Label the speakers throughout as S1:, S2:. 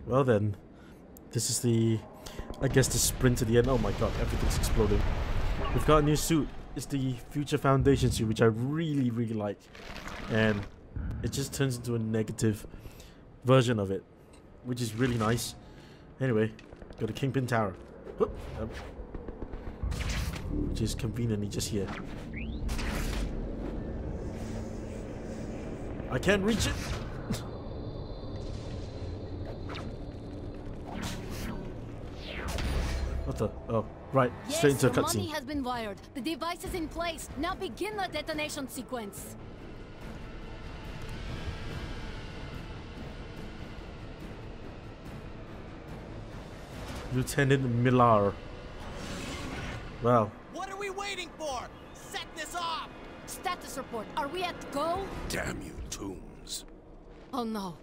S1: Well then, this is the, I guess, the sprint to the end. Oh my god, everything's exploding. We've got a new suit. It's the Future Foundation suit, which I really, really like. And it just turns into a negative version of it, which is really nice. Anyway, go to Kingpin Tower. Which is conveniently just here. I can't reach it! What the? Oh, right. Straight into a cutscene.
S2: Money has been wired. The device is in place. Now begin the detonation sequence.
S1: Lieutenant Millar. Wow.
S3: What are we waiting for? Set this off!
S2: Status report. Are we at go?
S4: Damn you, Tombs.
S2: Oh no.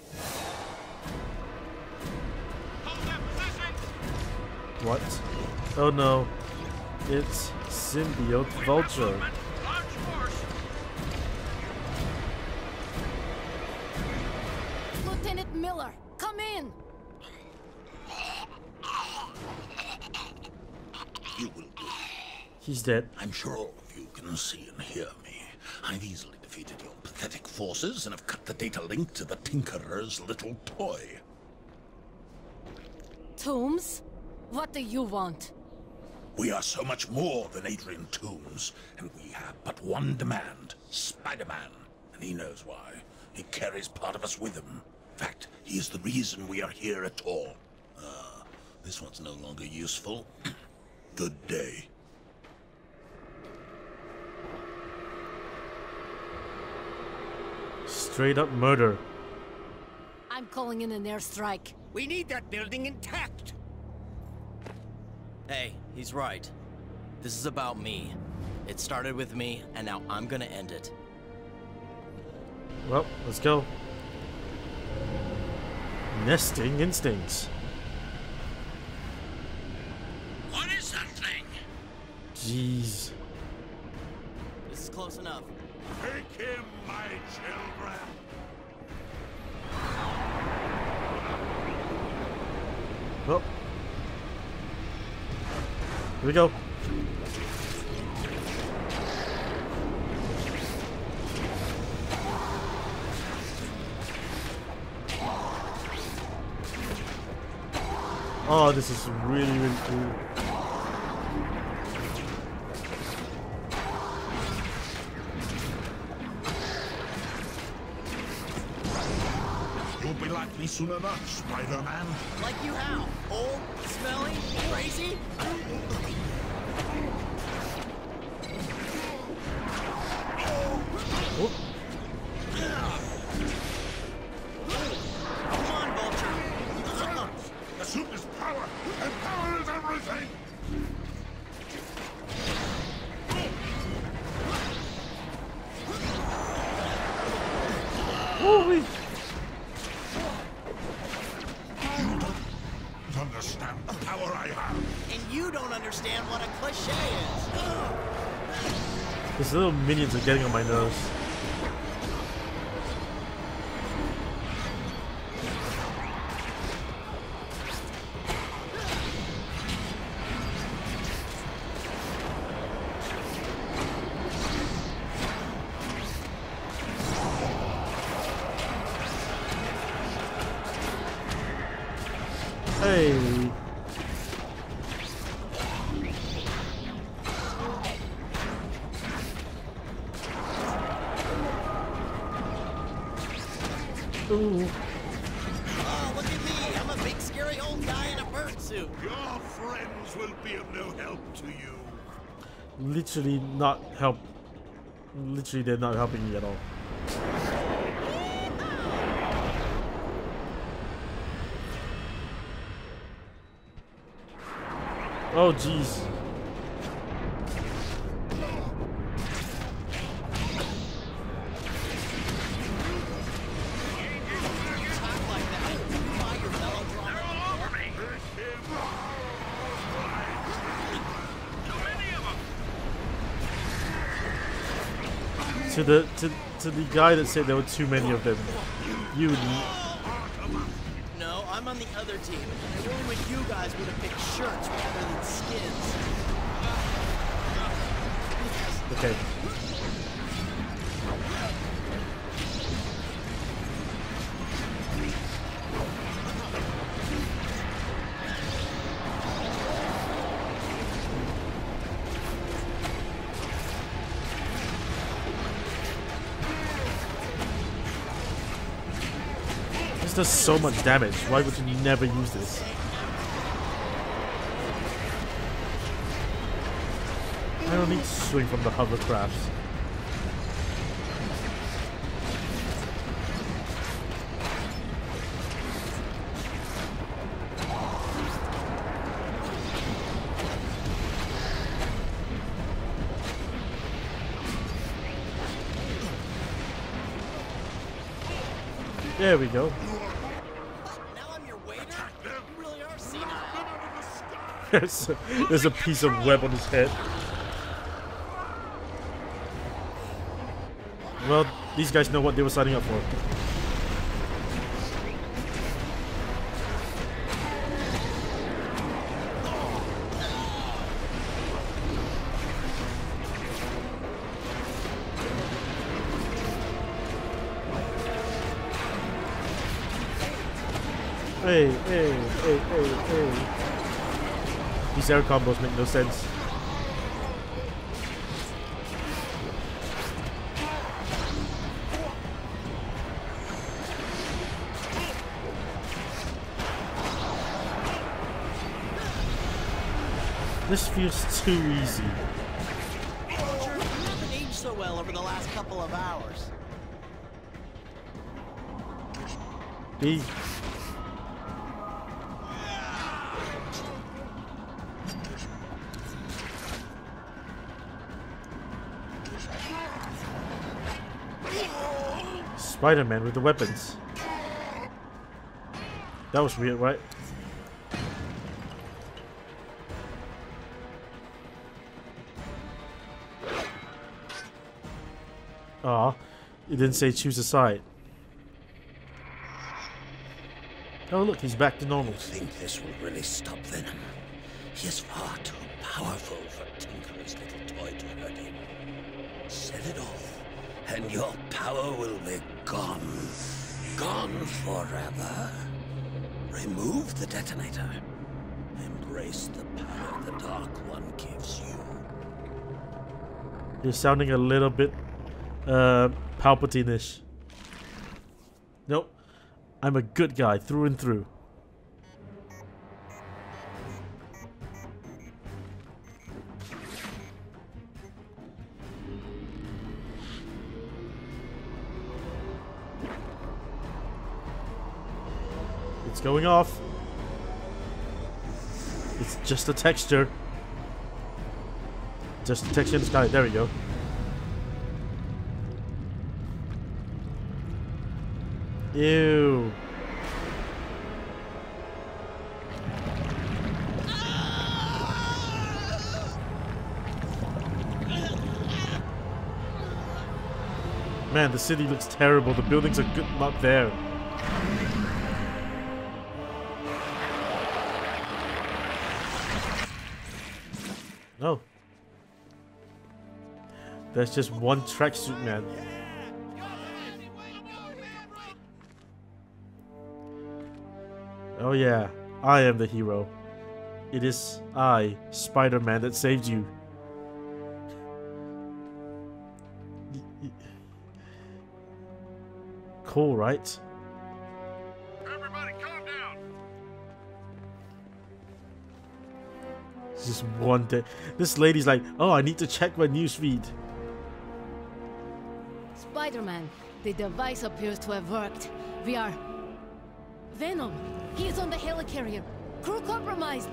S3: Hold that position!
S1: What? Oh no. It's Symbiote Vulture.
S3: Large force!
S2: Lieutenant Miller, come in.
S4: You will do.
S1: He's dead.
S4: I'm sure all of you can see and hear me. I've easily defeated your pathetic forces and have cut the data link to the Tinkerer's little toy.
S2: Tombs? What do you want?
S4: We are so much more than Adrian Toombs, and we have but one demand. Spider-Man. And he knows why. He carries part of us with him. In fact, he is the reason we are here at all. This one's no longer useful. Good day.
S1: Straight up murder.
S2: I'm calling in an airstrike.
S3: We need that building intact!
S5: Hey, he's right. This is about me. It started with me, and now I'm gonna end it.
S1: Well, let's go. Nesting instincts.
S4: What is that thing?
S1: Jeez.
S5: This is close enough.
S4: Take him, my children.
S1: Well. Here we go. Oh, this is really, really cool.
S4: You'll be like me soon enough, Spider-Man.
S5: Like you how? Old, smelly, crazy?
S1: Oh.
S5: Come on, Vulture.
S4: The suit is power, and power is everything.
S1: Woo-wee.
S4: You don't understand the power I have.
S5: And you don't understand what a cliché is.
S1: These little minions are getting on my nerves. Hey. Ooh.
S5: Oh, look at me. I'm a big, scary old guy in a bird suit.
S4: Your friends will be of no help to you.
S1: Literally not help. Literally, they're not helping me at all. Oh, jeez. To the guy that said there were too many of them. You.
S5: No, I'm on the other team, and I really wish you guys would have picked shirts rather than skins.
S1: Okay. This does so much damage. Why would you never use this? I don't need to swing from the hovercrafts. There we go.
S5: Now I'm your waiter? You really are senile.
S1: There's a piece of web on his head. Well, these guys know what they were signing up for. Hey. These air combos make no sense. This feels too easy.
S5: You haven't aged so well over the last couple of hours.
S1: B. Spider-Man with the weapons. That was weird, right? Aw, it didn't say choose a side. Oh look, he's back to normal.
S4: I think this will really stop Venom. He is far too powerful for Tinker's little toy to hurt him. Set it off, and your power will be gone. Gone forever. Remove the detonator. Embrace the power the Dark One gives you.
S1: You're sounding a little bit Palpatine-ish. Nope. I'm a good guy through and through. It's going off. It's just a texture. Just a texture in the sky. There we go. Ew. Man, the city looks terrible. The buildings are good, not there. No. There's just one tracksuit man. Oh yeah, I am the hero. It is I, Spider-Man, that saved you. Cool, right?
S3: Everybody calm down.
S1: It's just one day. This lady's like, oh, I need to check my newsfeed.
S2: Spider-Man, the device appears to have worked. We are... Venom, he is on the helicarrier. Crew compromised.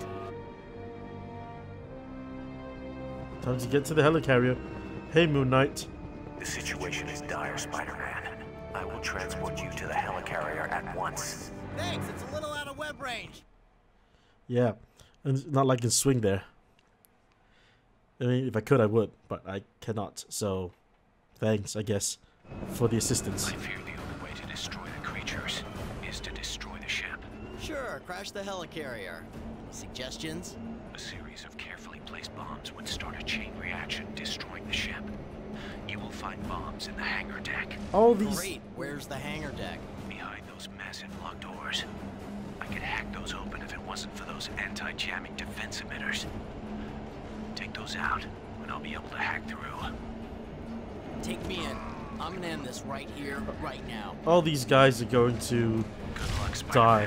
S1: Time to get to the helicarrier. Hey, Moon Knight.
S6: The situation is dire, Spider-Man. I will transport you to the helicarrier at once.
S3: Thanks, it's a little out of web range.
S1: Yeah, and it's not like I can swing there. I mean, if I could, I would, but I cannot. So, thanks, I guess, for the assistance.
S6: I fear the only way to destroy the creatures is to destroy the ship.
S5: Sure, crash the helicarrier. Any suggestions?
S6: A series of carefully placed bombs would start a chain reaction, destroying the ship. You will find bombs in the hangar deck.
S1: All these.
S5: Great, where's the hangar deck?
S6: Behind those massive locked doors. I could hack those open if it wasn't for those anti-jamming defense emitters. Take those out, and I'll be able to hack through.
S5: Take me in. I'm gonna end this right here, right now.
S1: All these guys are going to
S6: Good luck,
S1: die.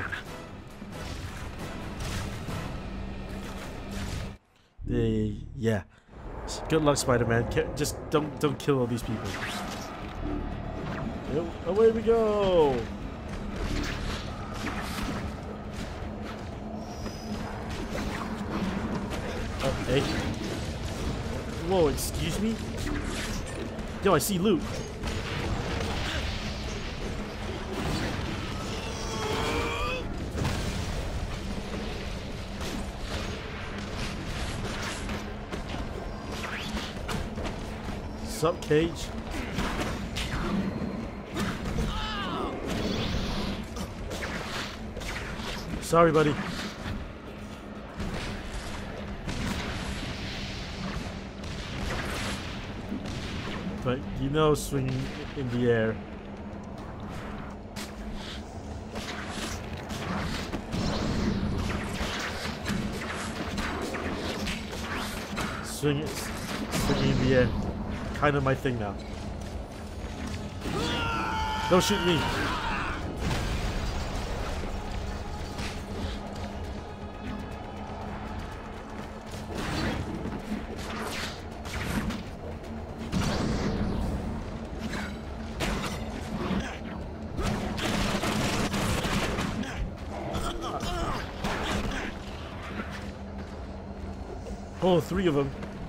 S6: Spider-Man.
S1: Yeah. Good luck, Spider-Man. Just don't kill all these people. Yep, away we go. Okay. Whoa, excuse me? Yo, I see loot. Sup, Cage? Sorry, buddy. But you know, swinging in the air. Swinging in the air. Kind of my thing now. Don't shoot me. Oh, 3 of them.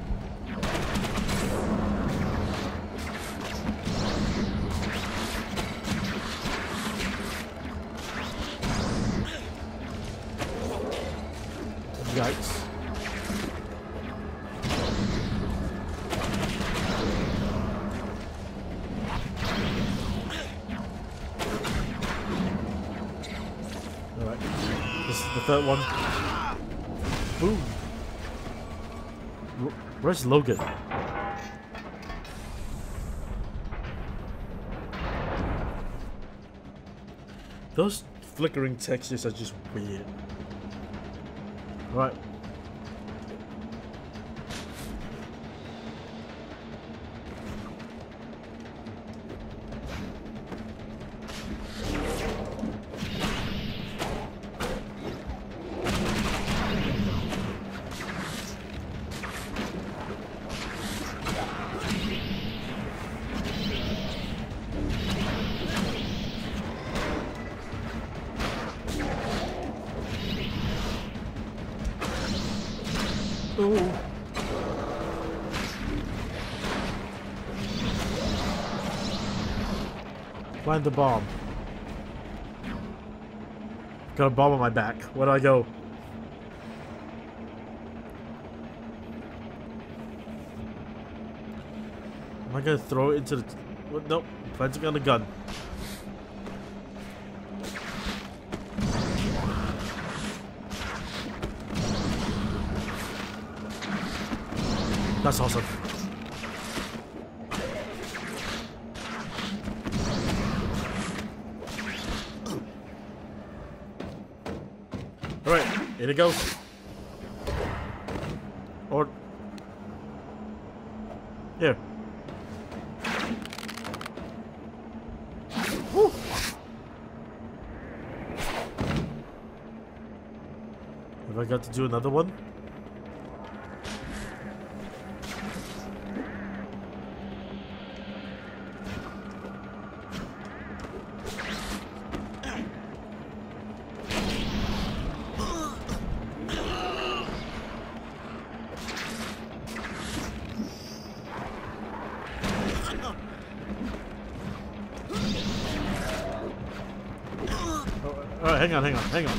S1: Yikes. Alright. This is the 3rd one. Boom. Where's Logan? Those flickering textures are just weird. Right. Ooh. Find the bomb. Got a bomb on my back. Where do I go? Am I gonna throw it into the... What? Nope. Planting on a gun. That's awesome. Alright, here it goes. Or... Here. Woo. Have I got to do another one? Alright, hang on.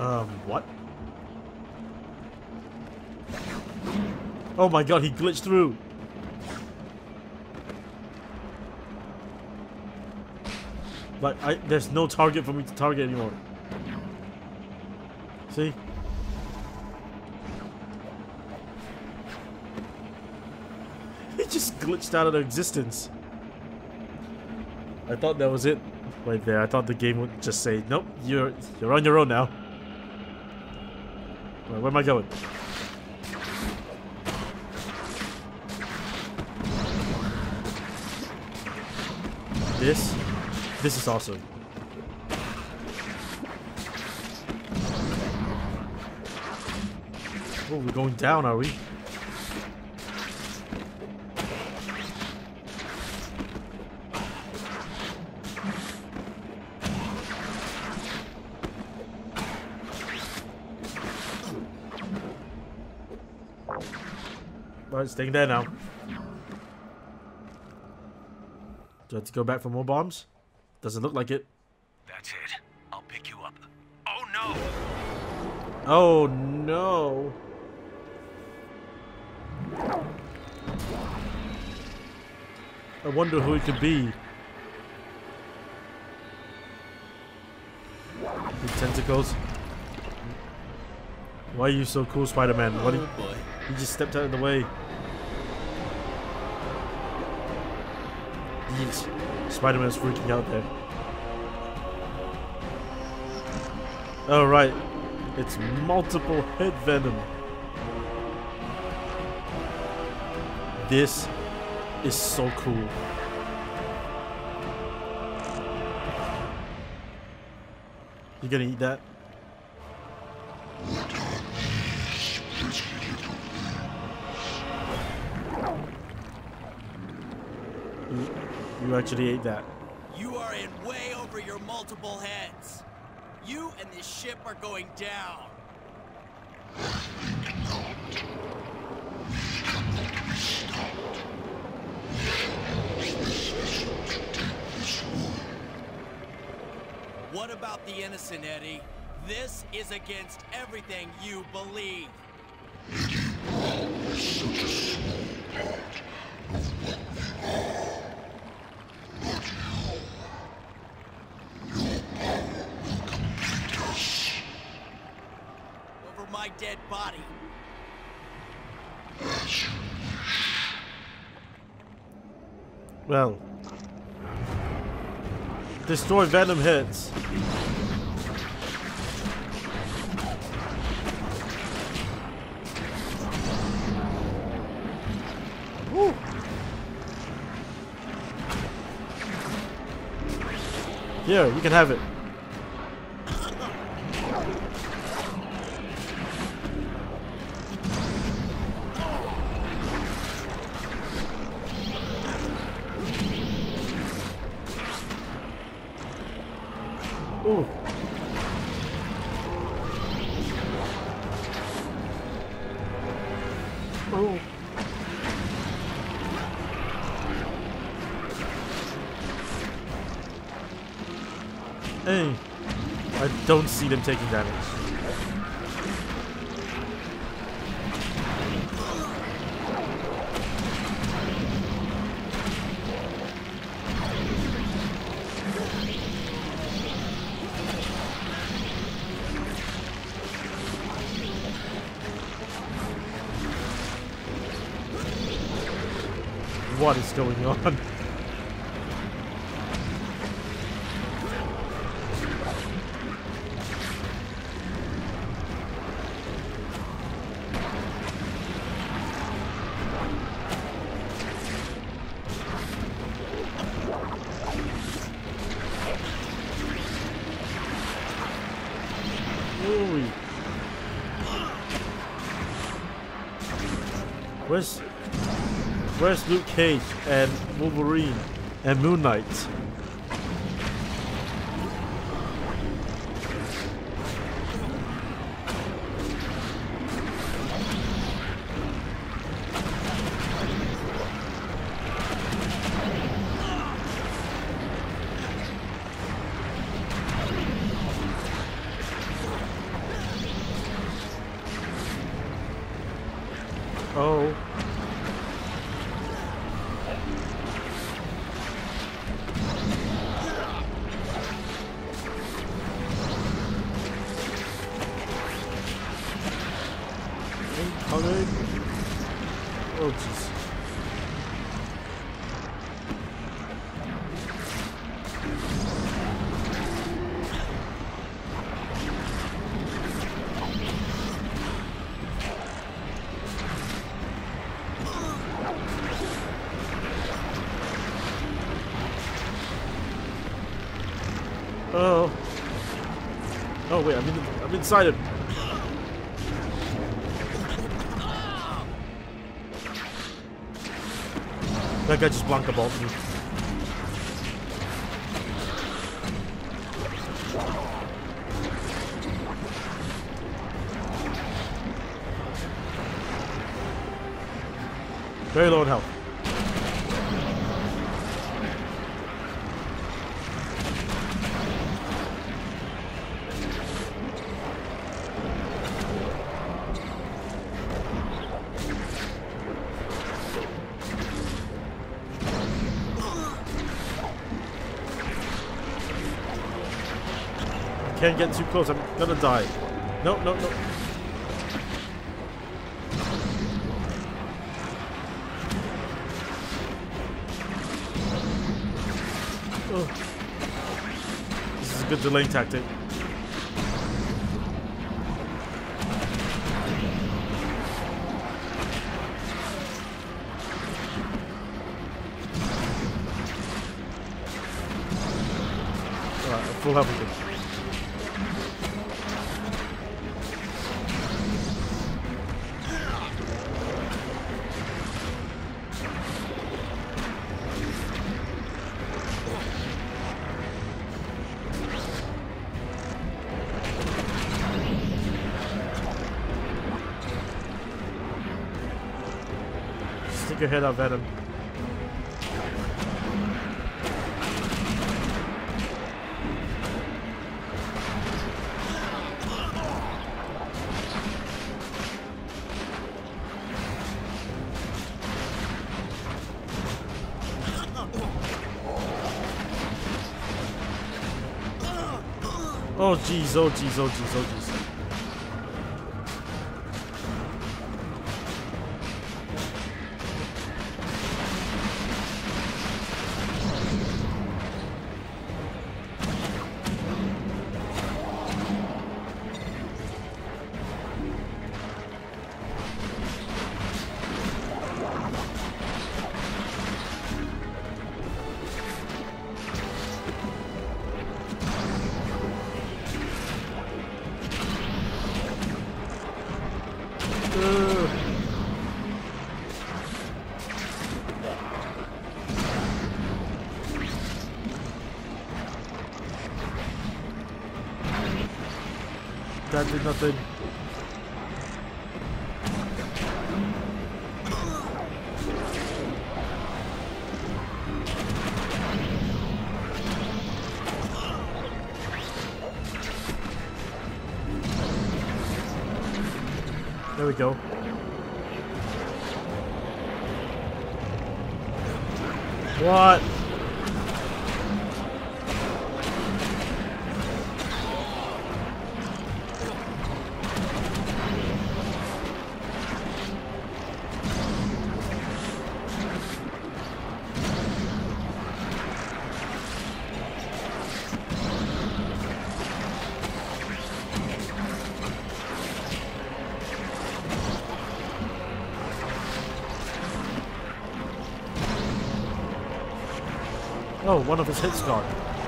S1: What? Oh my god, he glitched through. Like, there's no target for me to target anymore. See? He just glitched out of existence. I thought that was it right there. I thought the game would just say, nope, you're on your own now. Where am I going? This is awesome. Oh, we're going down, are we? Alright, staying there now. Do I have to go back for more bombs? Doesn't look like it.
S6: That's it. I'll pick you up. Oh no!
S1: Oh no! I wonder who it could be. The tentacles. Why are you so cool, Spider-Man? What?
S5: Oh boy.
S1: He just stepped out of the way. Yeet. Spider-Man's freaking out there. Oh right, it's multiple head venom. This is so cool. You gonna eat that? You actually ate that.
S3: You are in way over your multiple heads. You and this ship are going down. What about the innocent, Eddie? This is against everything you believe. Over my dead body.
S1: Well, destroy venom hits. Woo. Here, you can have it. Ooh. Ooh. Hey, I don't see them taking damage. What is going on? Ooh. Where's Luke Cage and Wolverine and Moon Knight? go. Incoming. Oh jeez. Oh. Oh wait, I'm inside it. That guy just blank about me. Very low in health. Can't get too close, I'm gonna die. No, no, no. Oh. This is a good delaying tactic. Alright, full health again. Stick your head out, Venom. Oh jeez, oh jeez, oh jeez, oh jeez. That did nothing. There we go. What? Oh, one of his hits gone.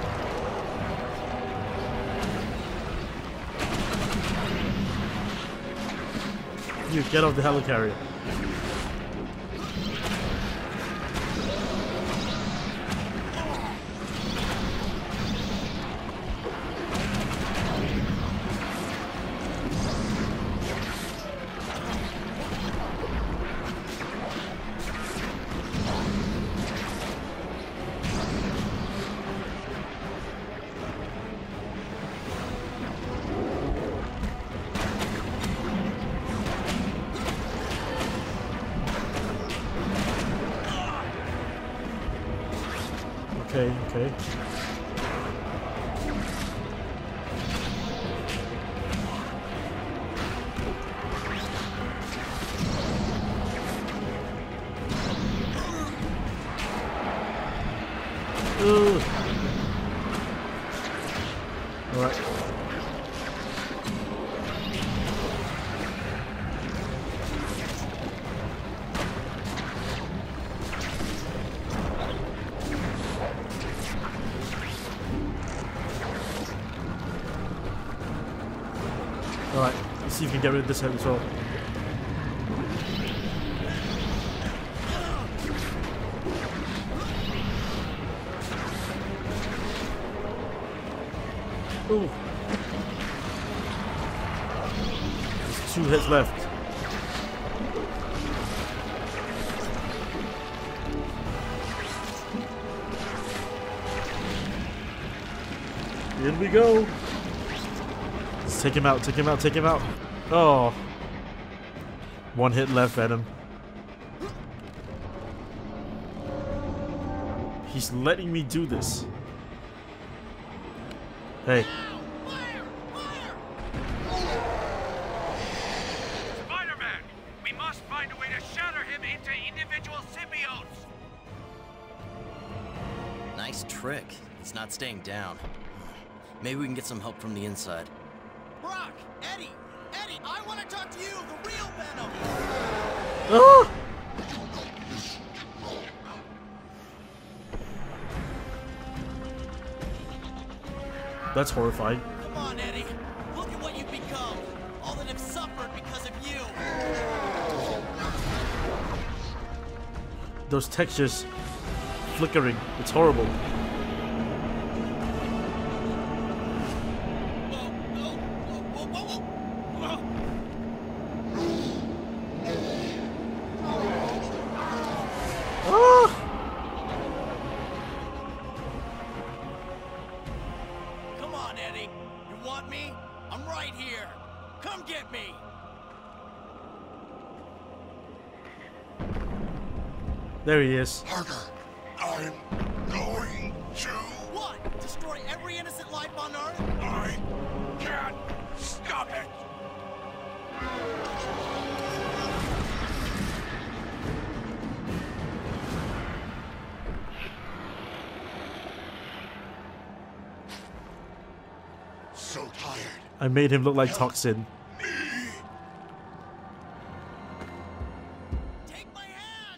S1: You get off the helicarrier. Okay, okay. Ugh. All right. Alright, let's see if we can get rid of this head as well. Ooh. There's 2 heads left. Here we go. Let's take him out, take him out, take him out. Oh. 1 hit left, Venom. He's letting me do this. Hey.
S6: Spider-Man! We must find a way to shatter him into individual symbiotes!
S5: Nice trick. He's not staying down. Maybe we can get some help from the inside.
S3: Brock! Eddie! Eddie, I want to talk to you, the real Venom!
S1: Ah! That's horrifying.
S3: Come on, Eddie. Look at what you've become. All that have suffered because of you.
S1: Those textures flickering. It's horrible.
S3: Come on, Eddie. You want me? I'm right here. Come get me.
S1: There he is.
S4: Parker, I'm going to...
S3: What? Destroy every innocent life on Earth?
S4: I can't stop it! So tired.
S1: I made him look like Toxin.
S3: Take my hand!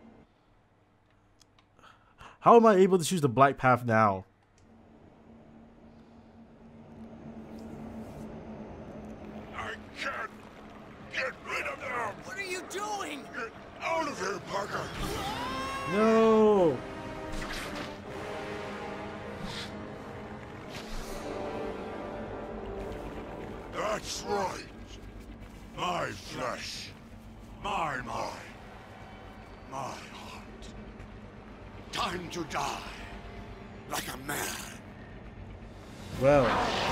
S1: How am I able to choose the black path now?
S4: I can't get rid of them!
S3: What are you doing?
S4: Get out of here, Parker!
S1: No!
S4: That's right. My flesh, my mind, my heart. Time to die like a man.
S1: Well.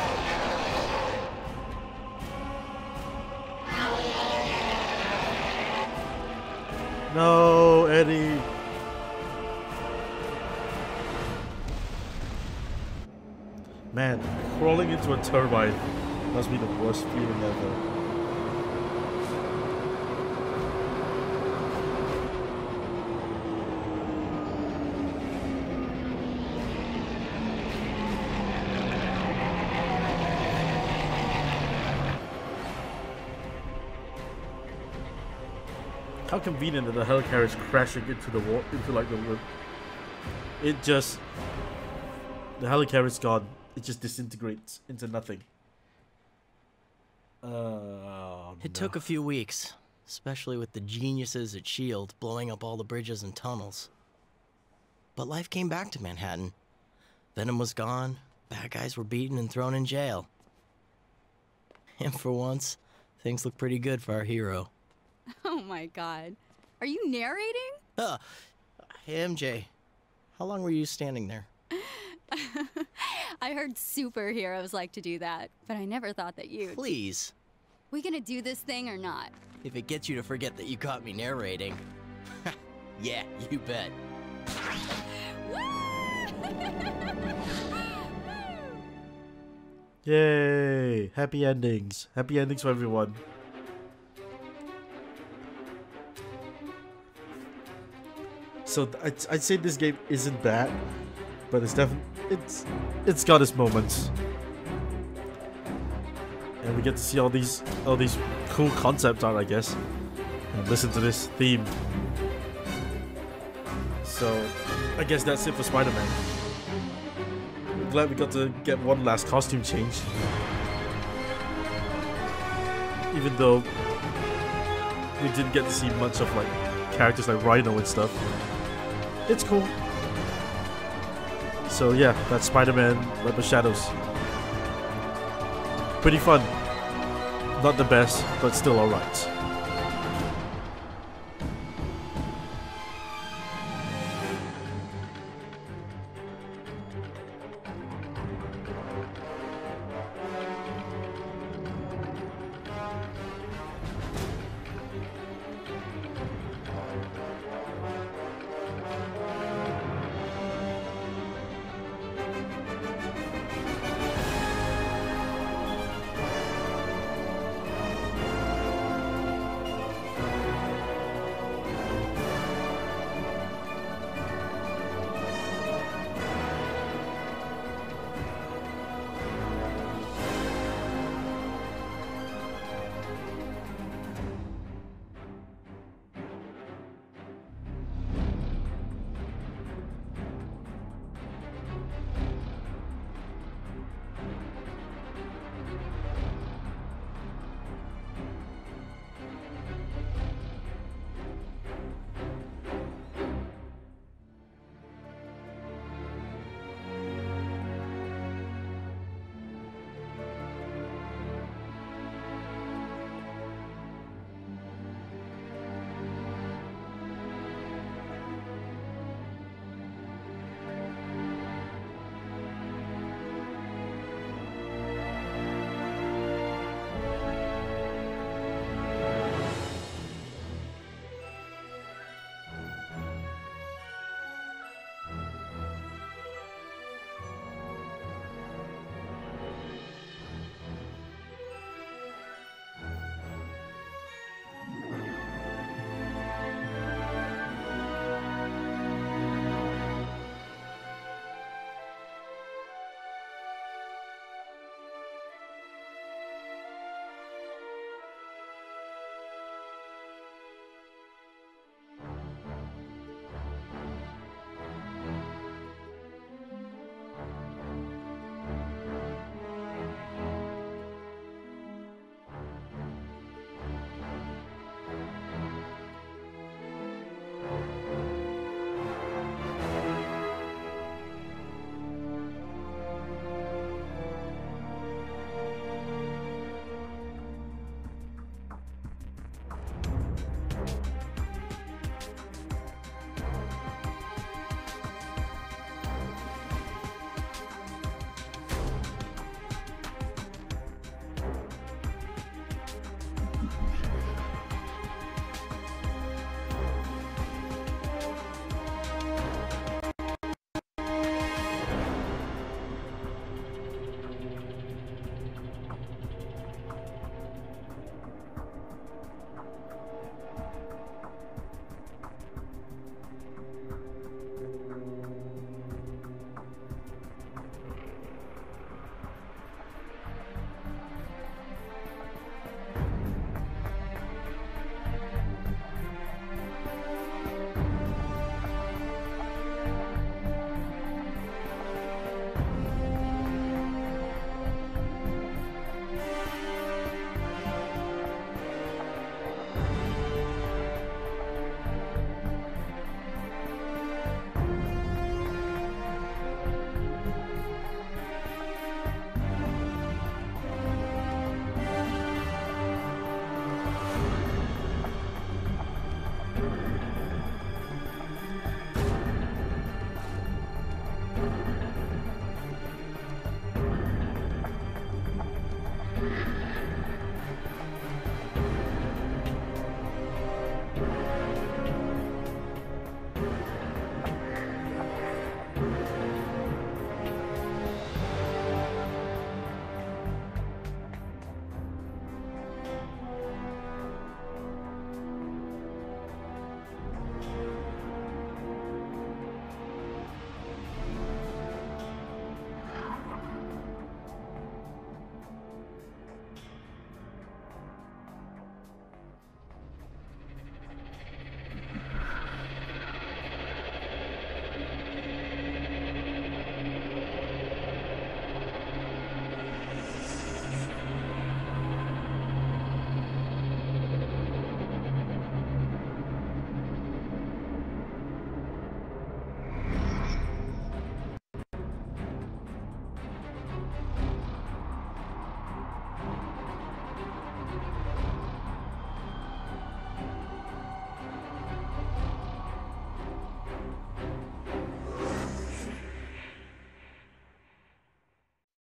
S1: No, Eddie. Man, crawling into a turbine must be the worst feeling ever. How convenient that the helicarrier is crashing into the wall, into like the roof. It just, the helicarrier's gone. It just disintegrates into nothing.
S5: It took a few weeks, especially with the geniuses at S.H.I.E.L.D. blowing up all the bridges and tunnels. But life came back to Manhattan. Venom was gone, bad guys were beaten and thrown in jail. And for once, things look pretty good for our hero.
S7: Oh my god. Are you narrating?
S5: Hey MJ, how long were you standing there?
S7: I heard superheroes like to do that, but I never thought that you'd...
S5: Please.
S7: We gonna do this thing or not?
S5: If it gets you to forget that you caught me narrating. Yeah, you bet.
S7: Woo!
S1: Yay! Happy endings. Happy endings for everyone. So I'd say this game isn't bad, but it's definitely it's got its moments, and we get to see all these cool concept art, I guess, and listen to this theme. So I guess that's it for Spider-Man. I'm glad we got to get one last costume change, even though we didn't get to see much of like characters like Rhino and stuff. It's cool. So yeah, that's Spider-Man Web of Shadows. Pretty fun. Not the best, but still alright.